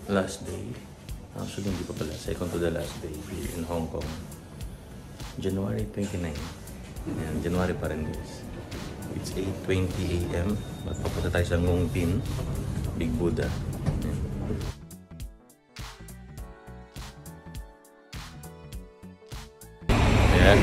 last day. Actually, hindi pa pala. Second to the last day here in Hong Kong. January 29. Ayan, January pa rin guys. It's 8:20 AM. Papunta tayo sa Ngong Tin, Big Buddha. Ayan.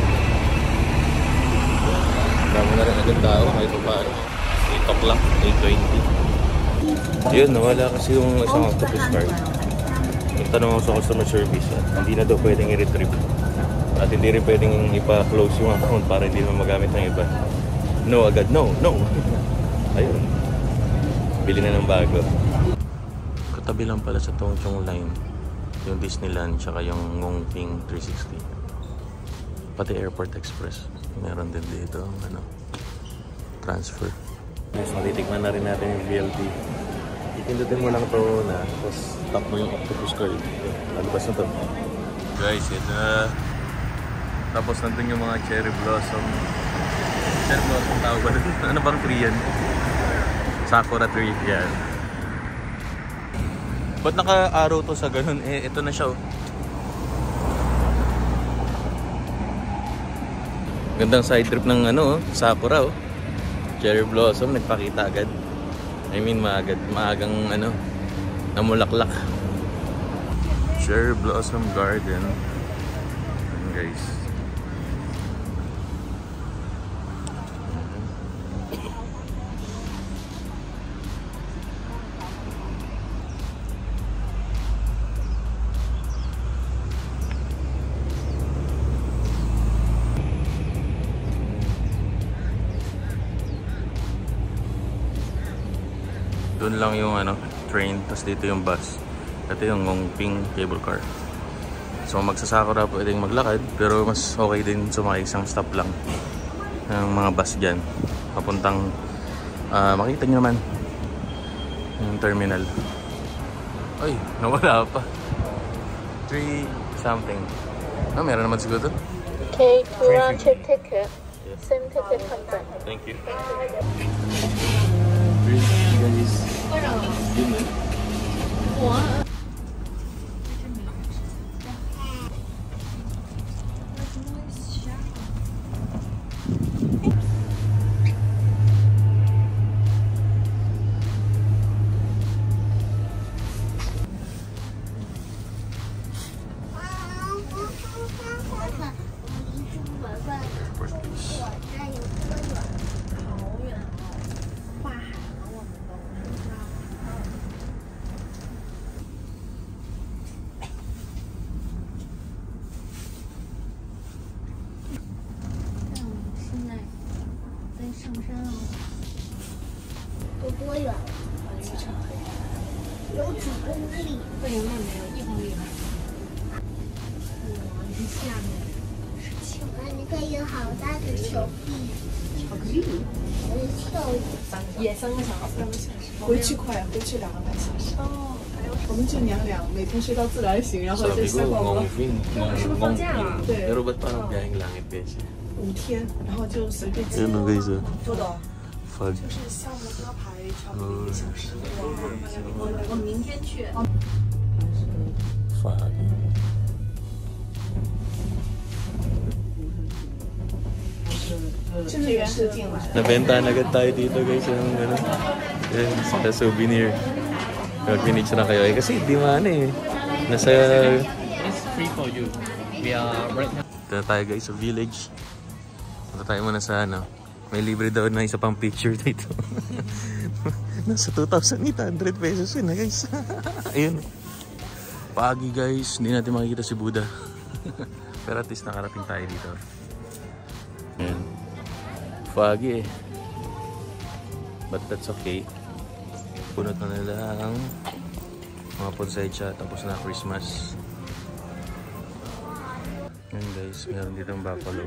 Dami na rin agad tao. Kahit pa paano. 8 o'clock, 8:20. Yun, nawala kasi yung isang octopus card. Nagtanong ako sa customer service at hindi na daw pwedeng i-retrieve. At hindi rin pwedeng ipa-close yung account para hindi naman magamit ng iba. No agad, no. Ayun. Bili na ng bago. Katabi lang pala sa Tongchong Line yung Disneyland tsaka yung Ngong Ting 360. Pati Airport Express. Meron din dito transfer. Guys, matitikman na rin natin yung VLT. Ipindutin mo lang to na tapos tap mo yung octopus card. Lalabas na to. Guys, ito na. Tapos nandun yung mga cherry blossom. Cherry blossom tawag ba dun? Ano bang tree yan? Sakura tree. Yan. Ba't naka-arrow to sa ganun? Eh, ito na siya oh. Gandang side trip ng sakura oh. Cherry blossom, nagpakita agad. I mean, maagang namulaklak. Cherry blossom garden. Ayan guys. Doon lang yung train, tapos dito yung bus. Ito yung Ngong Ting cable car. So magsasakura pwedeng maglakad, pero mas okay din sumakay isang stop lang ng mga bus dyan. Papuntang, makita nyo naman yung terminal. Ay, nawala pa. 3 something. Meron naman siguro doon. Okay, round trip ticket. Yes. Same ticket content. Thank you. 回去快，回去2个半小时。哦，我们就娘俩每天睡到自然醒，然后再下逛逛。 是不是放假了？ 对。 Pero ba't parang biyaheng langit guys? 5天，然后就随便。 Ano guys 多的。 Fag. 就是项目都要排差不多1个小时。我明天去。 Fag. Nabenta na agad tayo dito guys yung sa souvenir. Mag-finish na kayo kasi di man nasa it's free for you. We are right now. Dito tayo guys sa village. Punta tayo muna sa may libre daw na isa pang picture dito. Nasa 2,800 pesos yun guys. Ayun. Pagi guys, hindi natin makikita si Buddha. Pero at least nakarating tayo dito. Ayan. Foggy but that's okay. Punot na nila ang mga podsaycha tapos na Christmas. Ayan guys, meron dito ang buffalo.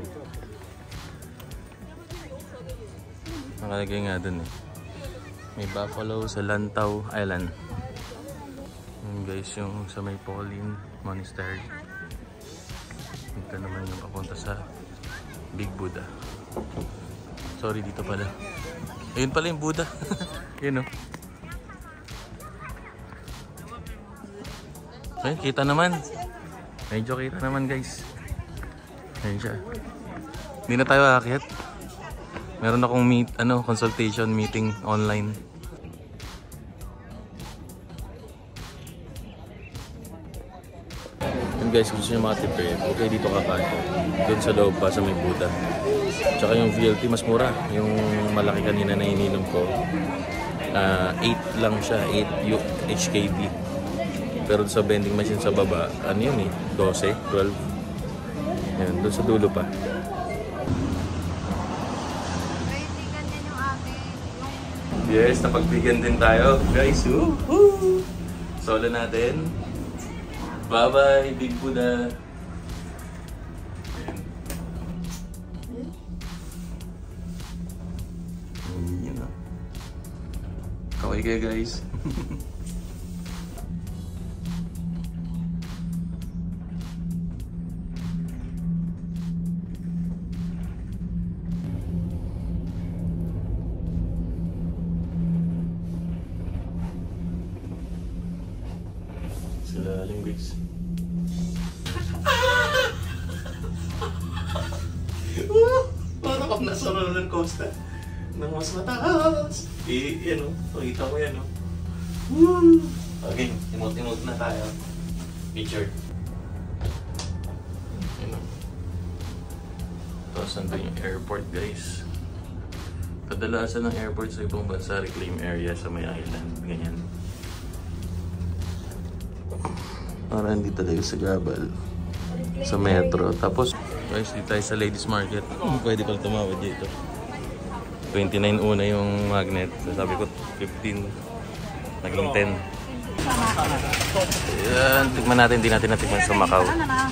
Nakalagay nga dun may buffalo sa Lantau Island. Ayan guys, yung sa may Pauline Monastery. Ito naman yung papunta sa Big Buddha. Sorry, dito pala. Ayun pala yung Buddha. Yun o. Ayun, kita naman. Medyo kita naman guys. Ayun siya. Hindi na tayo aakyat. Meron akong consultation meeting online. Yun guys, gusto nyo makatipid. Okay, dito kakain. Doon sa loob pa sa may Buddha. Tsaka yung VLT mas mura. Yung malaki kanina na ininom ko. 8 lang siya. 8 HKD. Pero sa vending machine sa baba, ano yun eh? 12, 12. Yan, doon sa dulo pa. Yes, napagbigyan din tayo. Guys, woohoo! Solo natin. Bye-bye, Big Buddha. Yun na. Kaway kayo guys. Lalim guys. Parang kung nasa roller coaster ng mas mataas. Yan o, pakita mo yan o. Okay, emote na tayo. Picture. Yan o. Tapos nandun yung airport guys. Kadalasan ng airport sa ibang bansa, reclaim area sa may island. Ganyan. Parang hindi talaga sa Gabal. Sa metro. Tapos, guys, dito tayo sa Ladies Market. Pwede pala tumawad dito. 29 una yung magnet. So, sabi ko 15. Naging 10. Ayan, tikman natin. Hindi natin natikman sa Macau.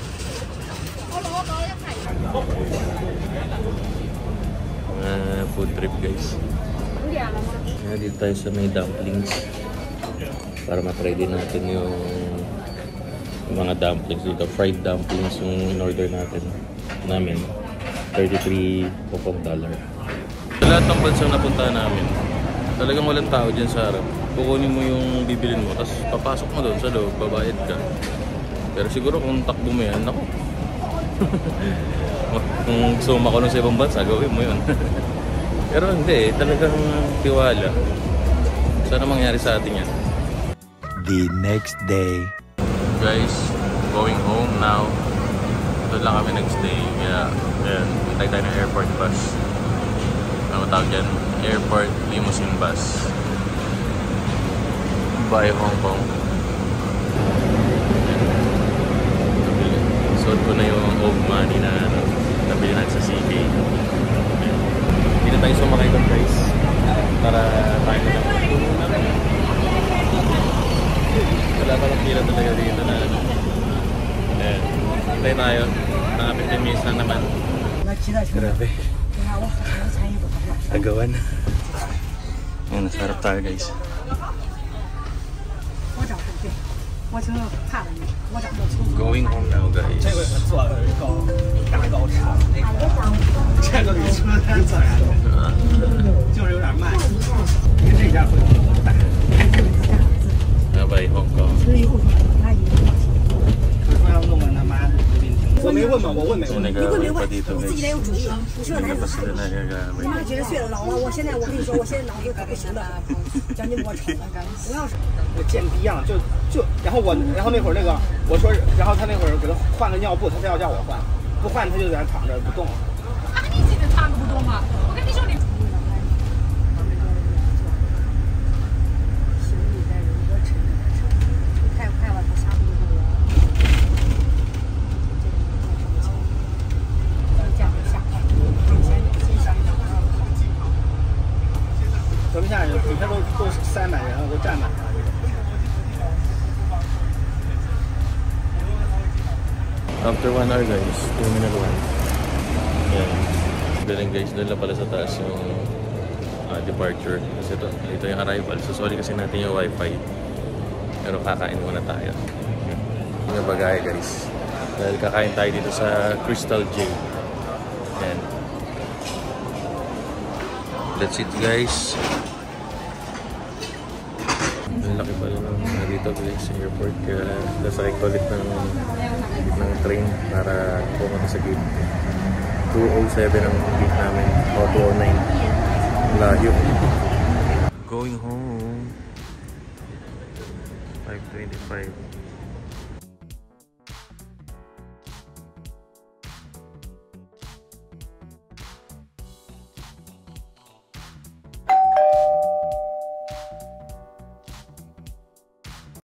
Food trip guys. Ayan, dito tayo sa may dumplings. Para matry din natin yung mga dumplings dito. Fried dumplings yung in-order namin. $33. Sa lahat ng bansang napunta namin, talagang walang tao dyan sa harap. Kukunin mo yung bibilin mo, tapos papasok mo doon sa loob, babayad ka. Pero siguro kung takbo mo yan, ako. Kung gusto mo makulong sa ibang bansa, gawin mo yun. Pero hindi, talagang tiwala. Sana mangyari sa atin yan. The next day. Guys, going home now. Doon lang kami nag-stay. Kaya, ayan, hintay tayo ng airport bus. Ano tawag dyan? Airport limousine bus. Bye Hong Kong. Suot ko na yung old money na nabili natin sa CK. Dito tayo sumakay doon guys. Para tayo na lang. Wala palang pila talaga dito na ano. Ayan. Hintay tayo. Mga 15 minutes lang naman. Grabe. Agawan. Ayan, nasa harap tayo guys. Going home now guys. Bye Hong Kong. 我没问嘛，我问没问。 你自己得有主意，不是男子汉。你妈几十岁了，老了，我现在我跟你说，我现在脑子可不行了，将近我丑了。不要说。 贱逼样，然后那会儿那个我说，然后他那会儿给他换个尿布，他非要叫我换，不换他就在那躺着不动。 那你记得躺着不动吗？我跟你说你。 昨天下雨，底下都塞满人了，都站满了。 After 1 hour guys, terminal 1. Yan. Galing guys, doon lang pala sa taas yung departure. Kasi ito yung arrival. So sorry kasi natin yung wifi. Pero kakain muna tayo. Yung bagay guys. Dahil kakain tayo dito sa Crystal J. Yan. Let's eat guys. laki pala ng dito guys sa airport. Kaya nasakay ko ulit ng train para pumunta sa gate. 2:07 ang gate namin. O 2:09. Layo. Going home. 5:25.